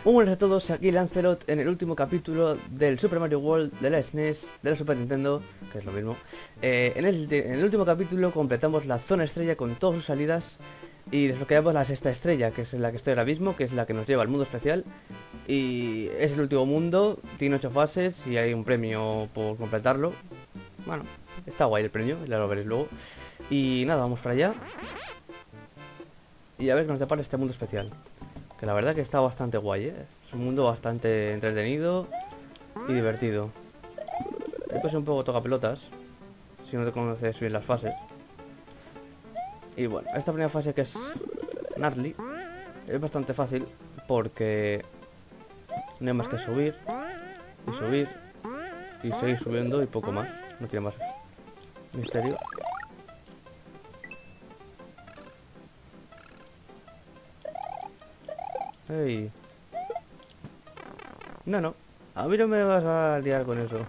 Buenas a todos, aquí Lancelot en el último capítulo del Super Mario World de la SNES, de la Super Nintendo, que es lo mismo. En el último capítulo completamos la zona estrella con todas sus salidas y desbloqueamos la sexta estrella, que es en la que estoy ahora mismo, que es la que nos lleva al mundo especial. Y es el último mundo, tiene 8 fases y hay un premio por completarlo. Bueno, está guay el premio, ya lo veréis luego. Y nada, vamos para allá. Y a ver qué nos depara este mundo especial. Que la verdad que está bastante guay, ¿eh? Es un mundo bastante entretenido y divertido. Puede ser un poco tocapelotas si no te conoces bien las fases. Y bueno, esta primera fase, que es Gnarly, es bastante fácil porque no hay más que subir y subir y seguir subiendo y poco más. No tiene más misterio. Hey. No, a mí no me vas a liar con eso.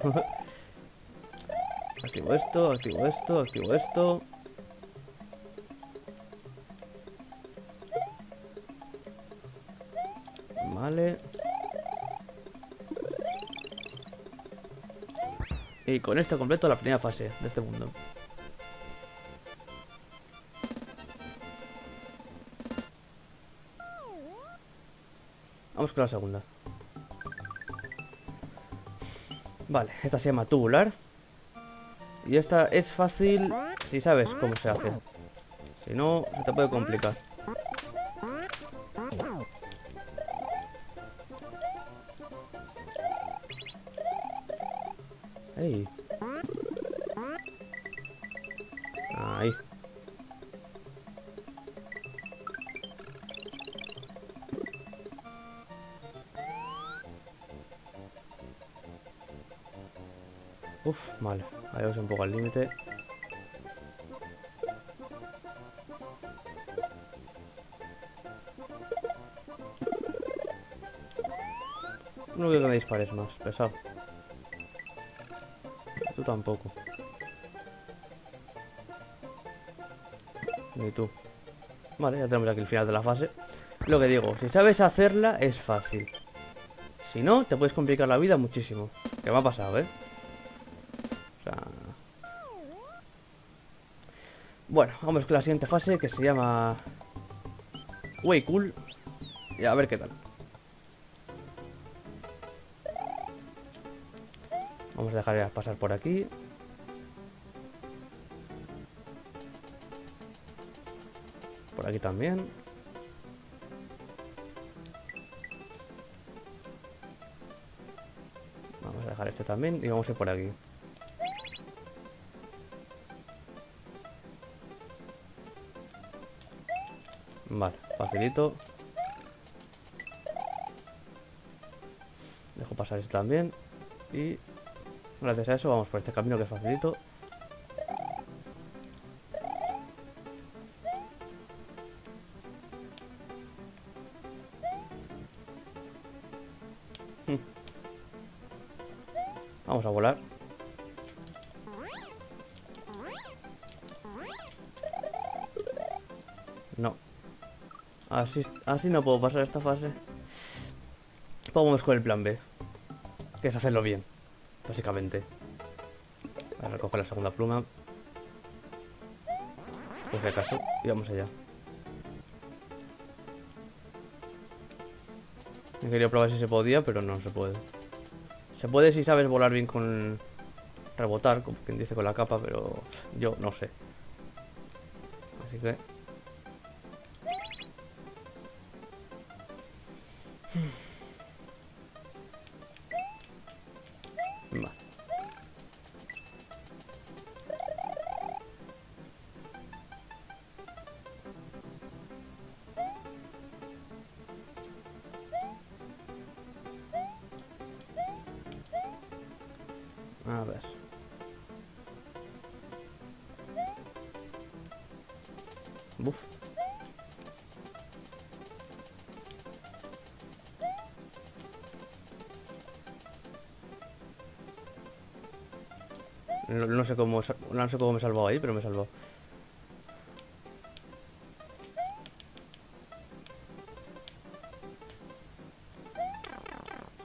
Activo esto, activo esto, activo esto. Vale. Y con esto completo la primera fase de este mundo. Vamos con la segunda. Vale, esta se llama tubular. Y esta es fácil si sabes cómo se hace. Si no, se te puede complicar. Ey. Ahí. Uf, vale. Ahí vamos un poco al límite. No veo que me dispares más, pesado. Tú tampoco. Ni tú. Vale, ya tenemos aquí el final de la fase. Lo que digo, si sabes hacerla es fácil. Si no, te puedes complicar la vida muchísimo. Que me ha pasado, ¿eh? O sea... Bueno, vamos con la siguiente fase, que se llama Way Cool. Y a ver qué tal. Vamos a dejar pasar por aquí. Por aquí también. Vamos a dejar este también y vamos a ir por aquí. Vale, facilito. Dejo pasar este también. Y gracias a eso vamos por este camino que es facilito. Vamos a volar. No. Así no puedo pasar esta fase. Vamos con el plan B, que es hacerlo bien, básicamente. Ahora recojo la segunda pluma, por si acaso, y vamos allá. He querido probar si se podía, pero no se puede. Se puede si sabes volar bien con rebotar, como quien dice, con la capa, pero yo no sé. Así que... Vale. A ver. Buf. No sé cómo me he salvado ahí, pero me he salvado.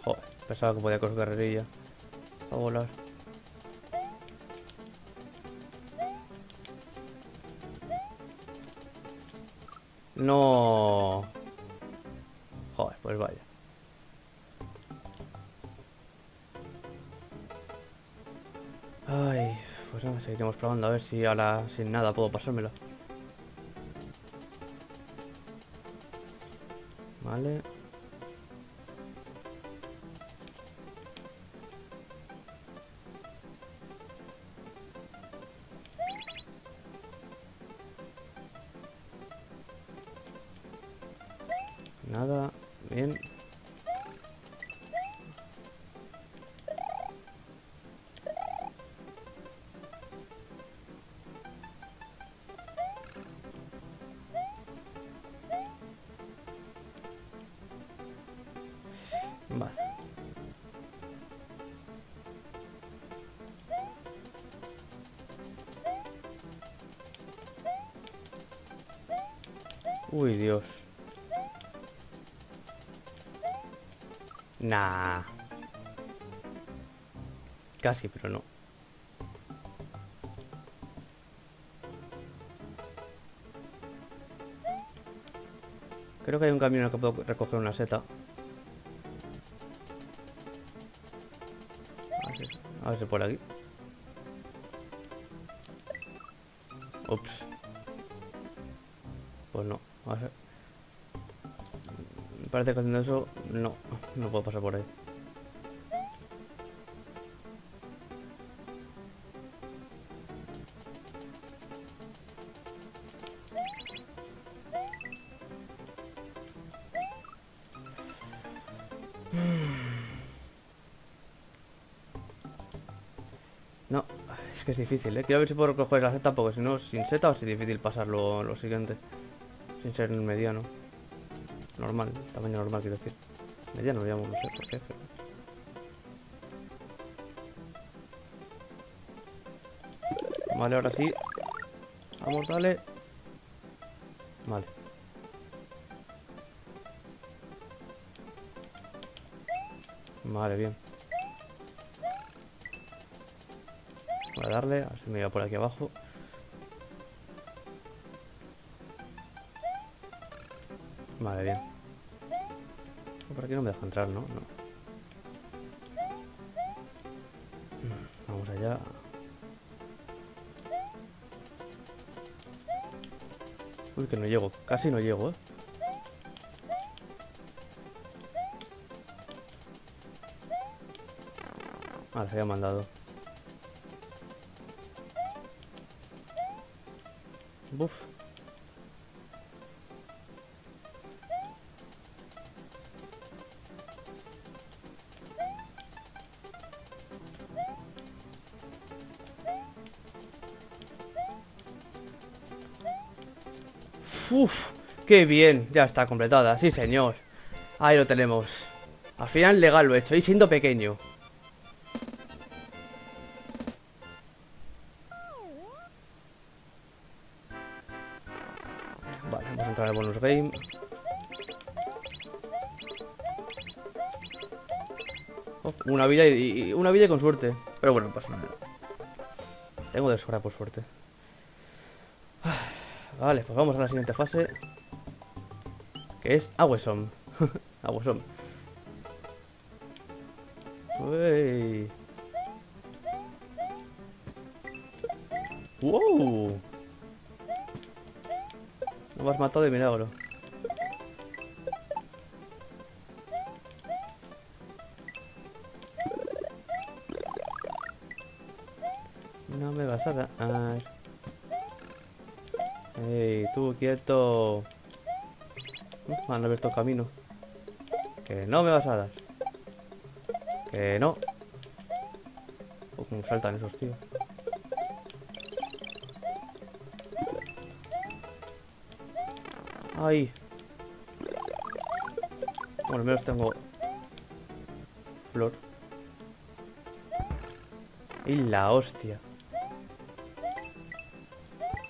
Joder, pensaba que podía coger carrerilla. A volar. No. Joder, pues vaya. Ay, pues nada, seguiremos probando a ver si ahora sin nada puedo pasármela. Vale. Nada, bien. Vale. Uy, Dios. Nah. Casi, pero no. Creo que hay un camino en el que puedo recoger una seta. A ver si por aquí. Ups. Pues no. A ver. Me parece que haciendo eso no puedo pasar por ahí. No, es que es difícil, ¿eh? Quiero ver si puedo recoger la seta, porque si no, sin seta es difícil pasar lo siguiente. Sin ser mediano. Normal, tamaño normal quiero decir. Mediano lo llamo, no sé por qué, pero... Vale, ahora sí. Vamos, dale. Vale. Vale, bien. Voy a darle, a ver si me iba por aquí abajo. Vale, bien. Por aquí no me deja entrar, ¿no? No. Vamos allá. Uy, que no llego. Casi no llego, ¿eh? Vale, se había mandado. Buf. Uf, qué bien, ya está completada, sí señor. Ahí lo tenemos. Al final legal lo he hecho, y siendo pequeño. Vale, vamos a entrar al bonus game. Oh, una vida y una vida con suerte. Pero bueno, no pasa nada. Tengo de sobra por suerte. Vale, pues vamos a la siguiente fase. Que es Awesom. Awesom. Uy. ¡Wow! No me has matado de milagro. No me vas a dar. ¡Ey, tú quieto! Me han abierto camino. Que no me vas a dar. Que no. Oh, como saltan esos tíos. ¡Ay! Bueno, al menos tengo flor. Y la hostia.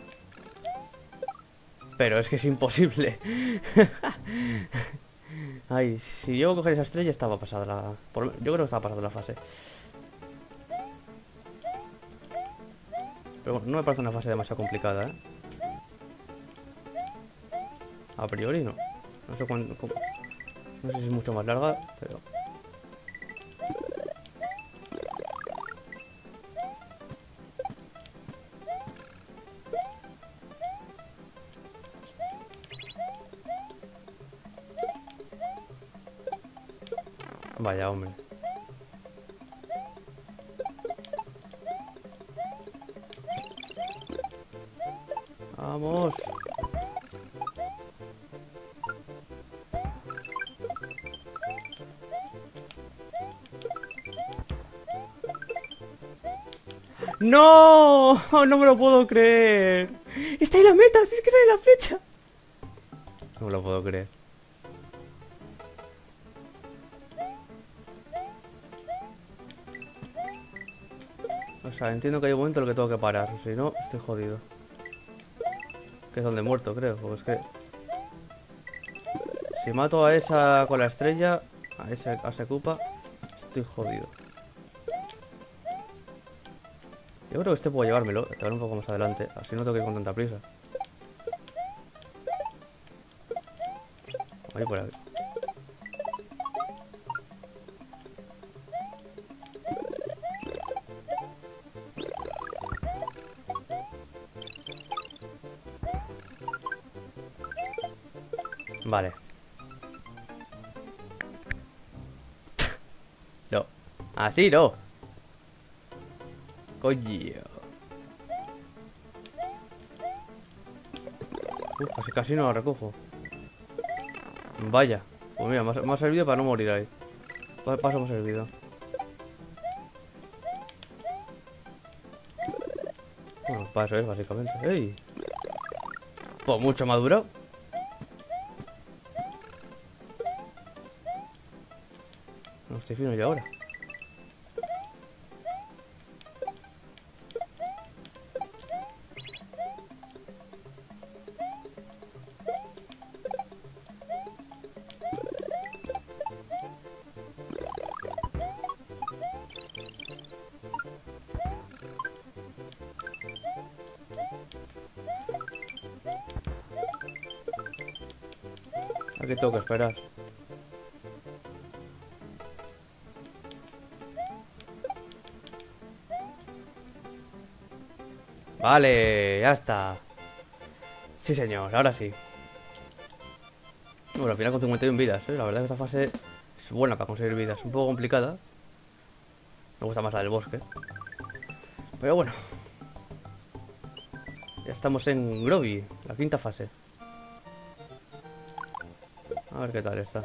Pero es que es imposible. Ay, si llego a coger esa estrella estaba pasada yo creo que estaba pasada la fase. Pero bueno, no me parece una fase demasiado complicada, ¿eh? A priori no. No sé no sé si es mucho más larga, pero... Vaya, hombre. Vamos. ¡No! No me lo puedo creer. ¡Está ahí la meta! ¡Si es que está ahí la flecha! No me lo puedo creer. O sea, entiendo que hay un momento en el que tengo que parar. Si no, estoy jodido. Que es donde he muerto, creo. Porque es que... Si mato a esa con la estrella, a ese Koopa, estoy jodido. Yo creo que este puedo llevármelo, te un poco más adelante. Así no tengo que ir con tanta prisa. Ahí por aquí. Vale. No. Así no. Coño. Casi no lo recojo. Vaya. Pues mira, me ha servido para no morir ahí. Paso me ha servido. Bueno, para eso es básicamente. ¡Ey! Pues mucho más duro. No estoy fino yo ahora. Aquí tengo que esperar. Vale, ya está. Sí, señor, ahora sí. Bueno, al final con 51 vidas, ¿eh? La verdad que esta fase es buena para conseguir vidas. Un poco complicada. Me gusta más la del bosque. Pero bueno. Ya estamos en Groovy, la quinta fase. A ver qué tal está.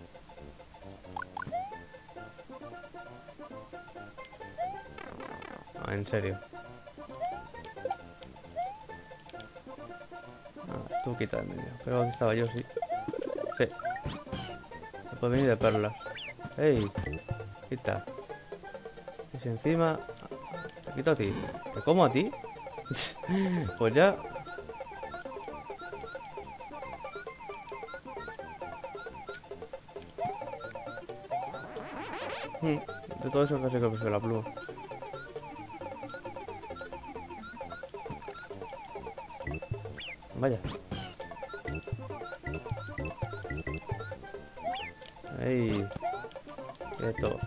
Ah, en serio. Ah, tú quita el medio. Creo que estaba yo, sí. Sí. Se puede venir de perlas. ¡Ey! Quita. Y si encima... Te quito a ti. ¿Te como a ti? Pues ya... De todo eso casi que prefiero la pluma. Vaya. ¡Ey! Quieto.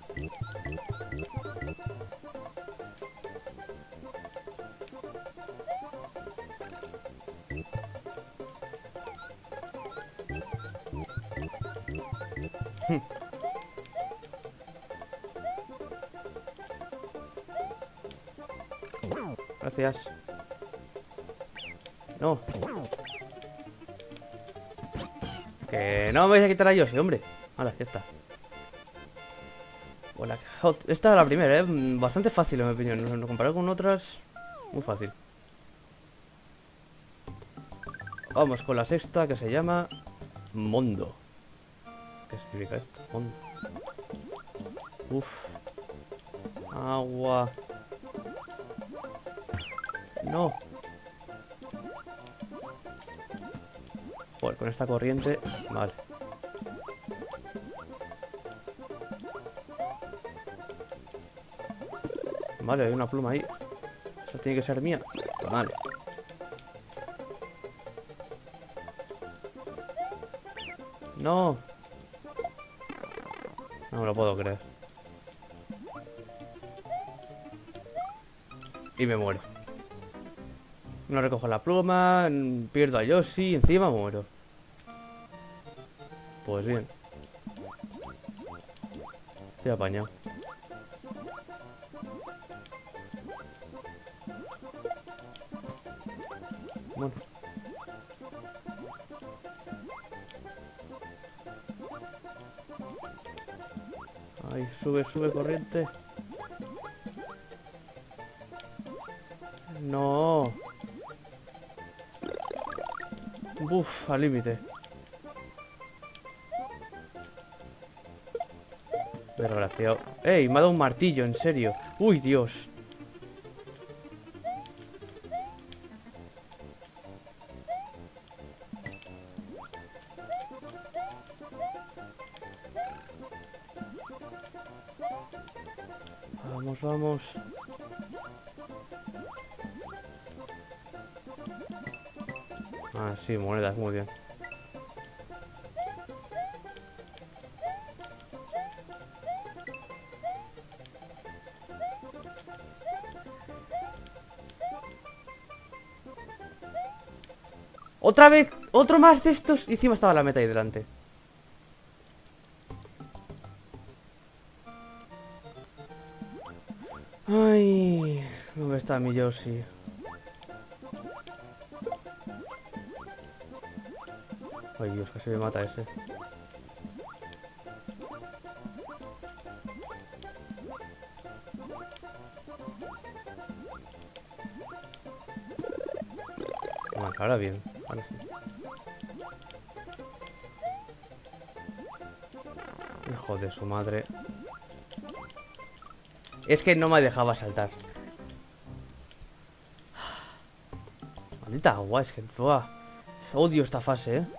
Gracias. No. Que no me vais a quitar a Yoshi, hombre. Hala, ya está. Hola. Esta es la primera, bastante fácil en mi opinión. No comparado con otras, muy fácil. Vamos con la sexta, que se llama Mondo. ¿Qué significa esto? Mondo. Uf. Agua. No. Joder, con esta corriente. Vale. Vale, hay una pluma ahí. Eso tiene que ser mía. Vale. No. No me lo puedo creer. Y me muero. No recojo la pluma, pierdo a Yoshi y encima muero. Pues bien. Estoy apañado. Bueno. Ay, sube, sube, corriente. No. Uf, al límite. Desgraciado. ¡Ey! Me ha dado un martillo, en serio. ¡Uy, Dios! Vamos, vamos. Ah, sí, monedas, muy bien. ¡Otra vez! ¡Otro más de estos! Y encima estaba la meta ahí delante. Ay, ¿dónde está mi Yoshi? Ay, Dios, casi me mata ese. Bueno, ahora bien. Ahora sí. Hijo de su madre. Es que no me dejaba saltar. Maldita agua, es que... ¡buah! Odio esta fase, ¿eh?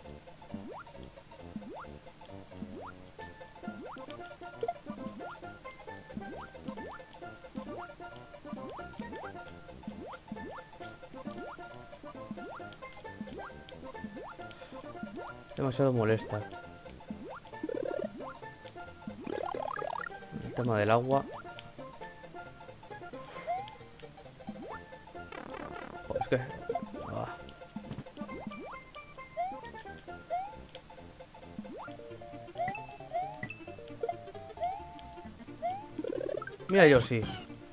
Demasiado molesta. El tema del agua. Joder, es que... ah. Mira, yo sí.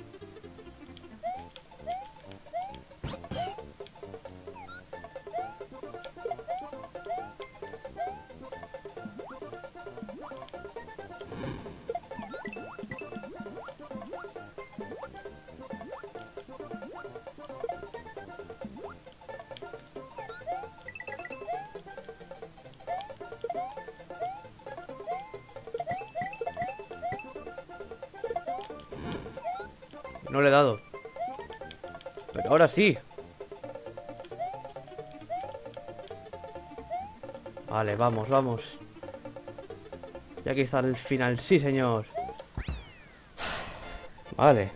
No le he dado. Pero ahora sí. Vale, vamos, vamos. Y aquí está el final. Sí, señor. Vale.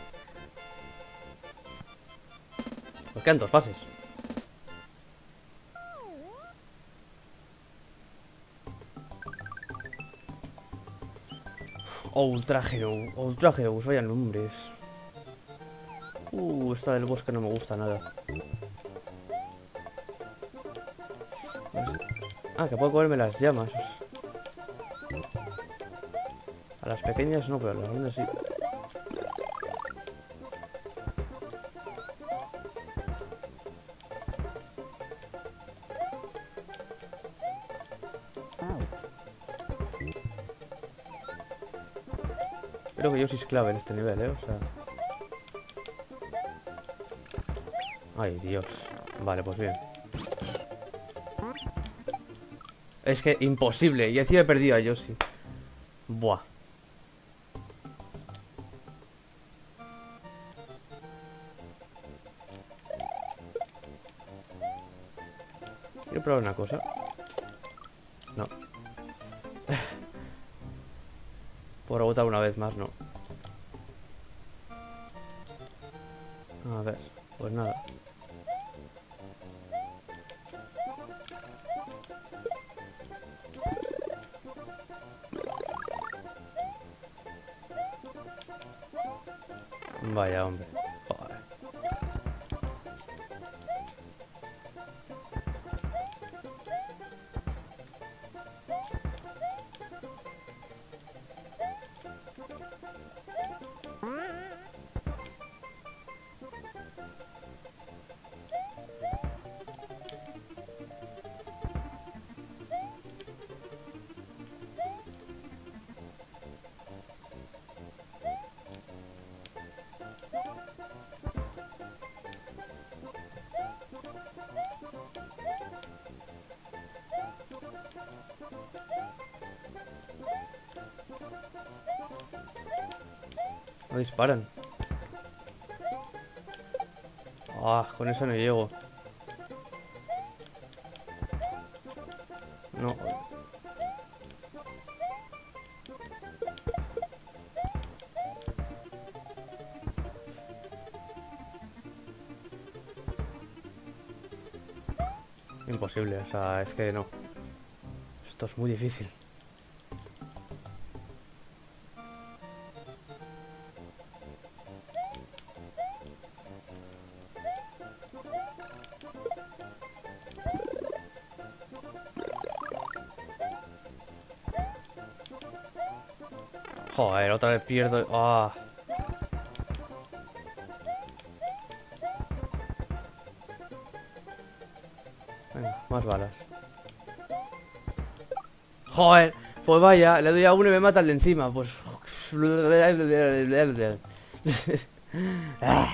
Nos quedan 2 fases. Ultrageus, vaya nombres. Esta del bosque no me gusta nada. Ah, que puedo comerme las llamas. A las pequeñas no, pero a las grandes sí. Creo que yo soy clave en este nivel, o sea... Ay, Dios. Vale, pues bien. Es que imposible. Y encima he perdido a Yoshi. Buah. Quiero probar una cosa. No. Por rebotar una vez más, no. A ver, pues nada. Vaya, hombre. Joder. No disparan. Ah, con eso no llego. No. Imposible, o sea, es que no. Esto es muy difícil. Joder, otra vez pierdo. Ah. Venga, más balas. Joder, pues vaya, le doy a uno y me mata el de encima. Pues. Ah.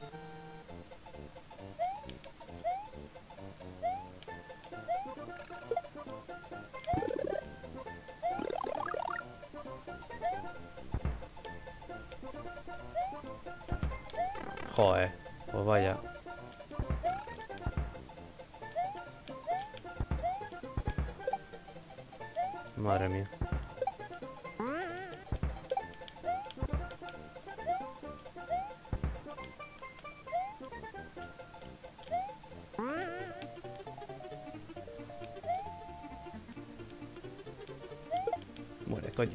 Joder, pues vaya. Madre mía. Muere, coño.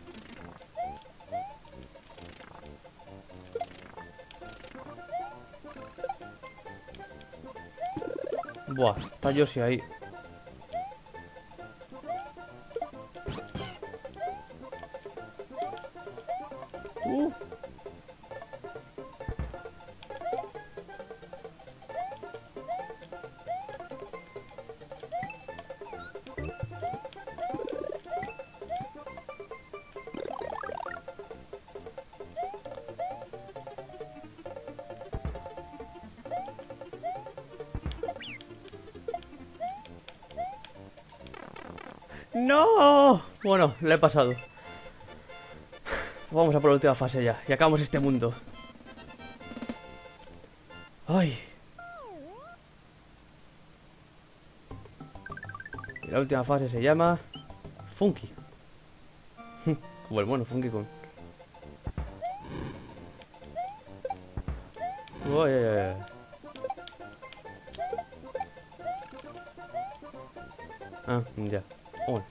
Buah, está Yoshi ahí. Uh. ¡No! Bueno, le he pasado. Vamos a por la última fase ya. Y acabamos este mundo. Ay. Y la última fase se llama Funky. Como el mono, Funky Kong. Uy, ay, ay, ay. Ah, ya. Bueno.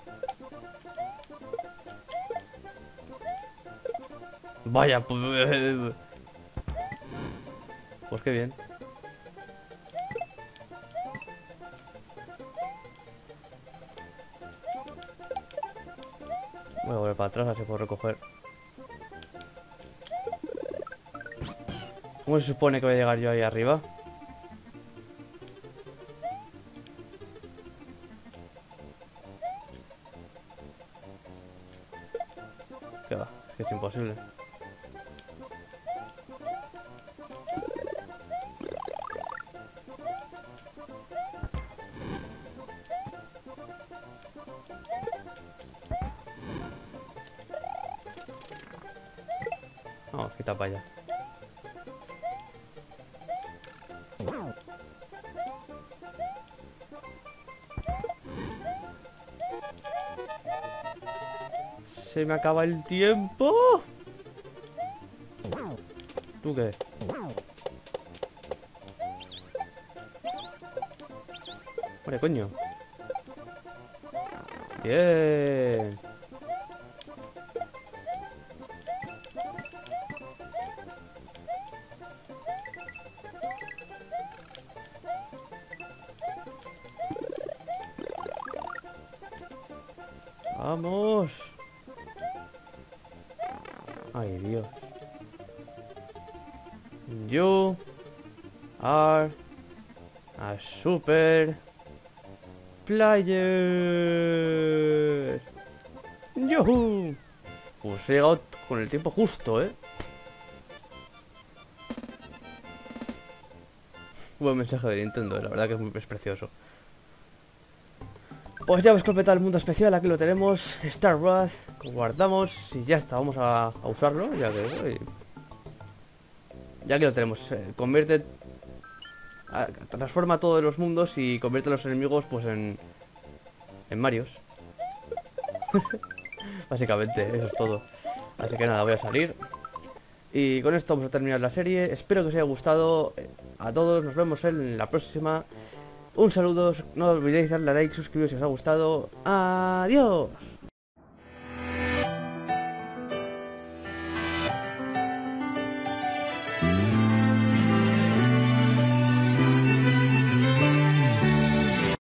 Vaya, pues... Pues qué bien. Voy a volver para atrás, así puedo recoger. ¿Cómo se supone que voy a llegar yo ahí arriba? ¿Qué va? Es que es imposible. Vamos, quita para allá. Se me acaba el tiempo. ¿Tú qué? Hombre, coño. Bien. Vamos. Ay, Dios. You are a super player. ¡Yuhu! Pues he llegado con el tiempo justo, ¿eh? Buen mensaje de Nintendo, la verdad que es precioso. Pues ya hemos completado el mundo especial, aquí lo tenemos, Star Wrath, guardamos y ya está, vamos a usarlo, ya que lo tenemos, transforma todos los mundos y convierte a los enemigos pues en Marios. Básicamente, eso es todo. Así que nada, voy a salir. Y con esto vamos a terminar la serie, espero que os haya gustado a todos, nos vemos en la próxima. Un saludo, no olvidéis darle a like, suscribiros si os ha gustado. ¡Adiós!